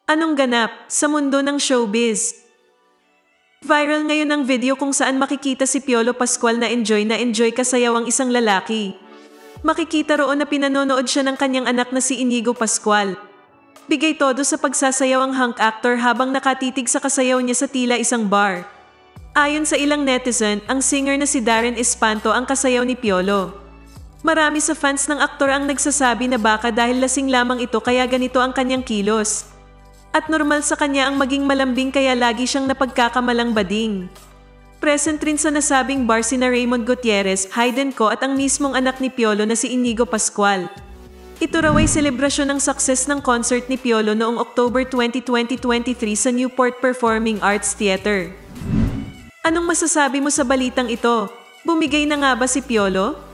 Anong ganap sa mundo ng showbiz? Viral ngayon ang video kung saan makikita si Piolo Pascual na enjoy kasayaw ang isang lalaki. Makikita roon na pinanonood siya ng kanyang anak na si Inigo Pascual. Bigay todo sa pagsasayaw ang hunk actor habang nakatitig sa kasayaw niya sa tila isang bar. Ayon sa ilang netizen, ang singer na si Darren Espanto ang kasayaw ni Piolo. Marami sa fans ng aktor ang nagsasabi na baka dahil lasing lamang ito kaya ganito ang kanyang kilos. At normal sa kanya ang maging malambing kaya lagi siyang napagkakamalang bading. Present rin sa nasabing bar sina Raymond Gutierrez, Hayden Co at ang mismong anak ni Piolo na si Inigo Pascual. Ito raw ay selebrasyon ng success ng concert ni Piolo noong October 20, 2023 sa Newport Performing Arts Theater. Anong masasabi mo sa balitang ito? Bumigay na nga ba si Piolo?